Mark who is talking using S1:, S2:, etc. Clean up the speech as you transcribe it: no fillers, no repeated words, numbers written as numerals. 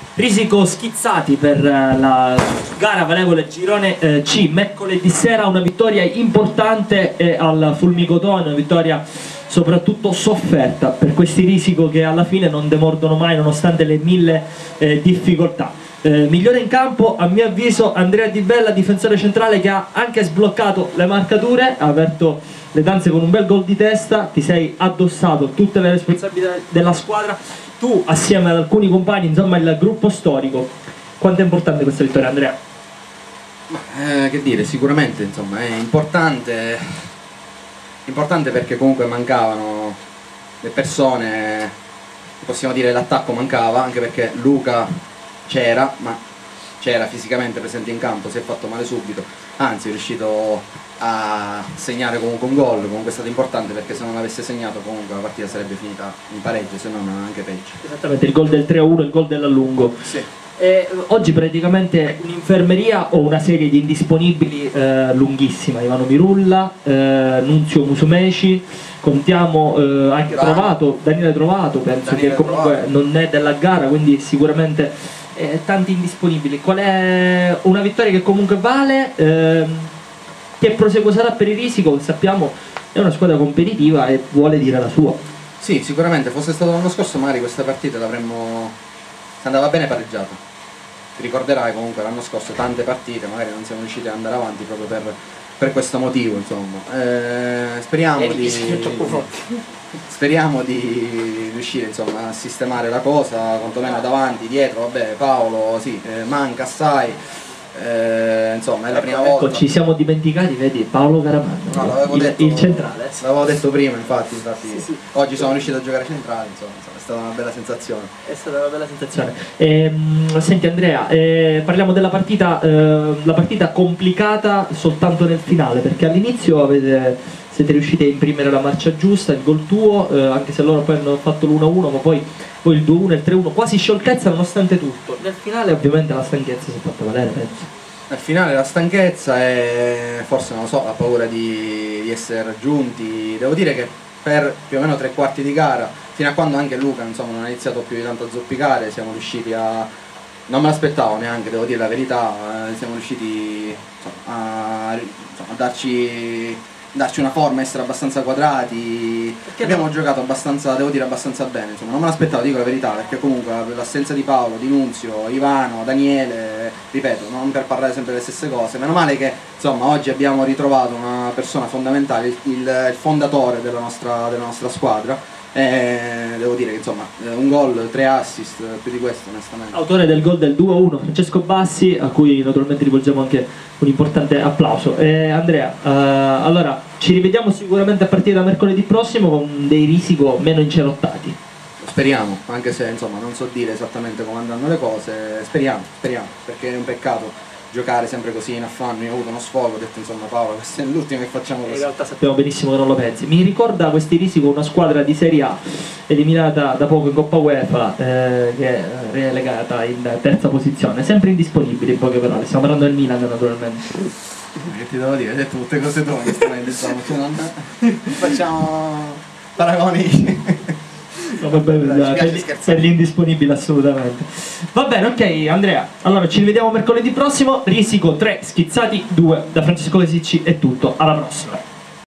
S1: Risico schizzati per la gara valevole girone C, mercoledì sera una vittoria importante al Fulmicotone, una vittoria soprattutto sofferta per questi Risico che alla fine non demordono mai nonostante le mille difficoltà. Migliore in campo a mio avviso Andrea Di Bella, difensore centrale, che ha anche sbloccato le marcature, ha aperto le danze con un bel gol di testa, ti sei addossato tutte le responsabilità della squadra, tu assieme ad alcuni compagni, insomma il gruppo storico. Quanto è importante questa vittoria, Andrea?
S2: Che dire, sicuramente insomma è importante perché comunque mancavano le persone, possiamo dire l'attacco mancava, anche perché Luca c'era, ma c'era fisicamente presente in campo, si è fatto male subito, anzi è riuscito a segnare comunque un gol, comunque è stato importante perché se non avesse segnato comunque la partita sarebbe finita in pareggio, se non anche peggio.
S1: Esattamente, il gol del 3-1, il gol dell'allungo.
S2: Sì.
S1: Oggi praticamente un'infermeria o una serie di indisponibili lunghissima, Ivano Mirulla, Nunzio Musumeci, contiamo anche Trovato, Daniele Trovato, penso che comunque non è della gara, quindi sicuramente tanti indisponibili. Qual è una vittoria che comunque vale, che proseguo sarà per il Risico, che sappiamo è una squadra competitiva e vuole dire la sua.
S2: Sì, sicuramente, fosse stato l'anno scorso magari questa partita l'avremmo, se andava bene, pareggiato. Ti ricorderai comunque l'anno scorso tante partite magari non siamo riusciti ad andare avanti proprio per questo motivo, insomma. Speriamo di riuscire insomma a sistemare la cosa, quantomeno davanti, dietro, vabbè, Paolo sì, manca assai, insomma è la prima volta.
S1: Ecco, ci siamo dimenticati, vedi, Paolo Caramanno,
S2: no,
S1: il centrale.
S2: L'avevo detto prima, infatti
S1: sì.
S2: Oggi sono riuscito a giocare centrale, insomma, è stata una bella sensazione.
S1: È stata una bella sensazione. Senti Andrea, parliamo della partita, la partita complicata soltanto nel finale, perché all'inizio siete riusciti a imprimere la marcia giusta, il gol tuo, anche se loro poi hanno fatto l'1-1, ma poi il 2-1 e il 3-1, quasi scioltezza nonostante tutto. Nel finale ovviamente la stanchezza si è fatta valere, penso.
S2: Nel finale la stanchezza e forse non lo so, la paura di essere raggiunti. Devo dire che per più o meno 3/4 di gara, fino a quando anche Luca insomma non ha iniziato più di tanto a zoppicare, siamo riusciti a, non me l'aspettavo neanche, devo dire la verità, siamo riusciti insomma, a darci una forma, essere abbastanza quadrati, perché abbiamo giocato abbastanza, devo dire abbastanza bene, insomma non me l'aspettavo, dico la verità, perché comunque l'assenza di Paolo, di Nunzio, Ivano, Daniele, ripeto, non per parlare sempre le stesse cose, meno male che insomma oggi abbiamo ritrovato una persona fondamentale, il fondatore della nostra squadra. Devo dire che insomma un gol, 3 assist, più di questo onestamente.
S1: Autore del gol del 2-1 Francesco Bassi, a cui naturalmente rivolgiamo anche un importante applauso. Andrea, allora ci rivediamo sicuramente a partire da mercoledì prossimo con dei Risico meno incerottati.
S2: Speriamo, anche se insomma non so dire esattamente come andranno le cose, speriamo, perché è un peccato giocare sempre così in affanno. Io ho avuto uno sfogo, ho detto insomma Paolo, questo è l'ultimo che facciamo così.
S1: In realtà sappiamo benissimo che non lo pensi. Mi ricorda questi Risico una squadra di Serie A eliminata da poco in Coppa UEFA, che è relegata in terza posizione, sempre indisponibile in poche parole, stiamo parlando del Milan naturalmente.
S2: Che ti devo dire, hai detto tutte cose tue onestamente, insomma, non facciamo paragoni.
S1: No, per l'indisponibile assolutamente. Va bene, ok Andrea, allora ci rivediamo mercoledì prossimo. Risico 3, Schizzati 2, da Francesco Lesicci è tutto, alla prossima.